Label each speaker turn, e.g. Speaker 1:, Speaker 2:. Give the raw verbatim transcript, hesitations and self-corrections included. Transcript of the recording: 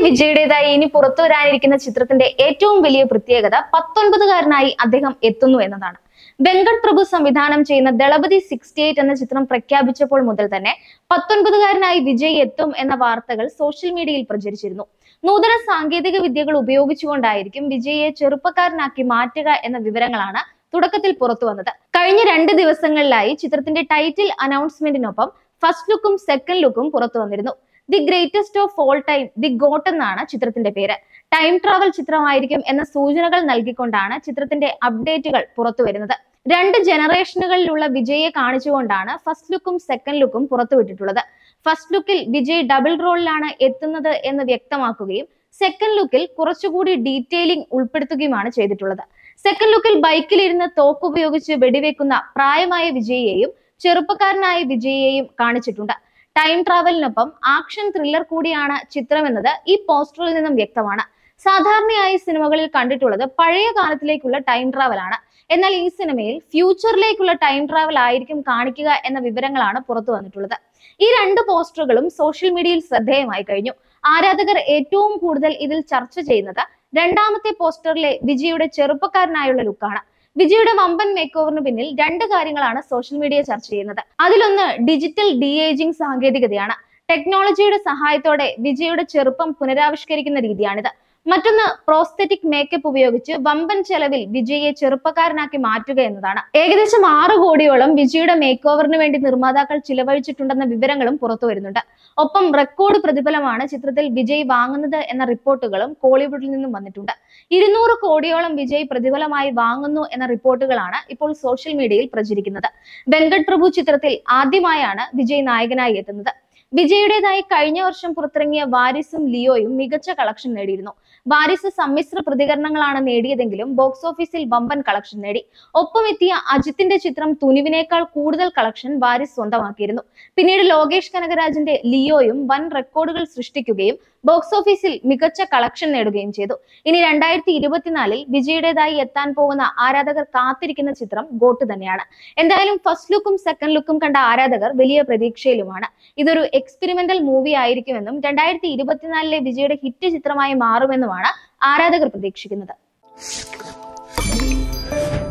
Speaker 1: വിജയുടേതായി ഇനി പുറത്തു വരാനിരിക്കുന്ന ചിത്രത്തിന്റെ ഏറ്റവും വലിയ പ്രത്യേകത പത്തൊൻപതുകാരനായി അദ്ദേഹം എത്തുന്നു എന്നതാണ്. വെങ്കട് പ്രഭു സംവിധാനം ചെയ്യുന്ന ദളപതി സിക്സ്റ്റി എയ്റ്റ് എന്ന ചിത്രം പ്രഖ്യാപിച്ചപ്പോൾ മുതൽ തന്നെ പത്തൊൻപതുകാരനായി വിജയ് എത്തും എന്ന വാർത്തകൾ സോഷ്യൽ മീഡിയയിൽ പ്രചരിച്ചിരുന്നു. നൂതന സാങ്കേതിക വിദ്യകൾ ഉപയോഗിച്ചുകൊണ്ടായിരിക്കും വിജയെ ചെറുപ്പക്കാരനാക്കി മാറ്റുക എന്ന വിവരങ്ങളാണ് തുടക്കത്തിൽ പുറത്തു വന്നത്. കഴിഞ്ഞ രണ്ട് ദിവസങ്ങളിലായി ചിത്രത്തിന്റെ ടൈറ്റിൽ അനൗൺസ്മെന്റിനൊപ്പം ഫസ്റ്റ് ലുക്കും സെക്കൻഡ് ലുക്കും പുറത്തു വന്നിരുന്നു. The greatest of all time, the goat എന്നാണ് ചിത്രത്തിന്റെ പേര്. ടൈം ട്രാവൽ ചിത്രമായിരിക്കും എന്ന സൂചനകൾ നൽകിക്കൊണ്ടാണ് ചിത്രത്തിന്റെ അപ്ഡേറ്റുകൾ പുറത്തു വരുന്നത്. രണ്ട് ജനറേഷനുകളിലുള്ള വിജയെ കാണിച്ചുകൊണ്ടാണ് ഫസ്റ്റ് ലുക്കും സെക്കൻഡ് ലുക്കും പുറത്തുവിട്ടിട്ടുള്ളത്. ഫസ്റ്റ് ലുക്കിൽ വിജയ് ഡബിൾ റോളിലാണ് എത്തുന്നത് എന്ന് വ്യക്തമാക്കുകയും സെക്കൻഡ് ലുക്കിൽ കുറച്ചുകൂടി ഡീറ്റെയിലിംഗ് ഉൾപ്പെടുത്തുകയുമാണ് ചെയ്തിട്ടുള്ളത്. സെക്കൻഡ് ലുക്കിൽ ബൈക്കിലിരുന്ന് തോക്ക് ഉപയോഗിച്ച് വെടിവെക്കുന്ന പ്രായമായ വിജയെയും ചെറുപ്പക്കാരനായ വിജയെയും കാണിച്ചിട്ടുണ്ട്. ടൈം ട്രാവലിനൊപ്പം ആക്ഷൻ ത്രില്ലർ കൂടിയാണ് ചിത്രമെന്നത് ഈ പോസ്റ്ററിൽ നിന്നും വ്യക്തമാണ്. സാധാരണയായി സിനിമകളിൽ കണ്ടിട്ടുള്ളത് പഴയ കാലത്തിലേക്കുള്ള ടൈം ട്രാവൽ ആണ്. എന്നാൽ ഈ സിനിമയിൽ ഫ്യൂച്ചറിലേക്കുള്ള ടൈം ട്രാവൽ ആയിരിക്കും കാണിക്കുക എന്ന വിവരങ്ങളാണ് പുറത്തു വന്നിട്ടുള്ളത്. ഈ രണ്ട് പോസ്റ്ററുകളും സോഷ്യൽ മീഡിയയിൽ ശ്രദ്ധേയമായി കഴിഞ്ഞു. ആരാധകർ ഏറ്റവും കൂടുതൽ ഇതിൽ ചർച്ച ചെയ്യുന്നത് രണ്ടാമത്തെ പോസ്റ്ററിലെ വിജയുടെ ചെറുപ്പക്കാരനായുള്ള ലുക്കാണ്. വിജയുടെ വമ്പൻ മേക്ക് ഓവറിന് പിന്നിൽ രണ്ട് കാര്യങ്ങളാണ് സോഷ്യൽ മീഡിയ ചർച്ച ചെയ്യുന്നത്. അതിലൊന്ന് ഡിജിറ്റൽ ഡി ഏജിംഗ് സാങ്കേതികതയാണ്. ടെക്നോളജിയുടെ സഹായത്തോടെ വിജയുടെ ചെറുപ്പം പുനരാവിഷ്കരിക്കുന്ന രീതിയാണിത്. മറ്റൊന്ന് പ്രോസ്തെറ്റിക് മേക്കപ്പ് ഉപയോഗിച്ച് വമ്പൻ ചെലവിൽ വിജയെ ചെറുപ്പക്കാരനാക്കി മാറ്റുക എന്നതാണ്. ഏകദേശം ആറ് കോടിയോളം വിജയുടെ മേക്ക് ഓവറിന് വേണ്ടി നിർമ്മാതാക്കൾ ചിലവഴിച്ചിട്ടുണ്ടെന്ന വിവരങ്ങളും പുറത്തു വരുന്നുണ്ട്. ഒപ്പം റെക്കോർഡ് പ്രതിഫലമാണ് ചിത്രത്തിൽ വിജയ് വാങ്ങുന്നത് എന്ന റിപ്പോർട്ടുകളും കോളിവുഡിൽ നിന്നും വന്നിട്ടുണ്ട്. ഇരുന്നൂറ് കോടിയോളം വിജയ് പ്രതിഫലമായി വാങ്ങുന്നു എന്ന റിപ്പോർട്ടുകളാണ് ഇപ്പോൾ സോഷ്യൽ മീഡിയയിൽ പ്രചരിക്കുന്നത്. വെങ്കട് പ്രഭു ചിത്രത്തിൽ ആദ്യമായാണ് വിജയ് നായകനായി എത്തുന്നത്. വിജയുടേതായി കഴിഞ്ഞ വർഷം പുറത്തിറങ്ങിയ വാരിസും ലിയോയും മികച്ച കളക്ഷൻ നേടിയിരുന്നു. വാരിസ് സമ്മിശ്ര പ്രതികരണങ്ങളാണ് നേടിയതെങ്കിലും ബോക്സ് ഓഫീസിൽ വമ്പൻ കളക്ഷൻ നേടി. ഒപ്പം എത്തിയ അജിത്തിന്റെ ചിത്രം തുനിവിനേക്കാൾ കൂടുതൽ കളക്ഷൻ വാരിസ് സ്വന്തമാക്കിയിരുന്നു. പിന്നീട് ലോകേഷ് കനകരാജിന്റെ ലിയോയും വൻ റെക്കോർഡുകൾ സൃഷ്ടിക്കുകയും ബോക്സ് ഓഫീസിൽ മികച്ച കളക്ഷൻ നേടുകയും ചെയ്തു. ഇനി രണ്ടായിരത്തി ഇരുപത്തിനാലിൽ വിജയുടേതായി എത്താൻ പോകുന്ന ആരാധകർ കാത്തിരിക്കുന്ന ചിത്രം ഗോട്ട് തന്നെയാണ്. എന്തായാലും ഫസ്റ്റ് ലുക്കും സെക്കൻഡ് ലുക്കും കണ്ട ആരാധകർ വലിയ പ്രതീക്ഷയിലുമാണ്. ഇതൊരു എക്സ്പെരിമെന്റൽ മൂവി ആയിരിക്കുമെന്നും രണ്ടായിരത്തി ഇരുപത്തിനാലിലെ വിജയുടെ ഹിറ്റ് ചിത്രമായി മാറുമെന്നുമാണ് ആരാധകർ പ്രതീക്ഷിക്കുന്നത്.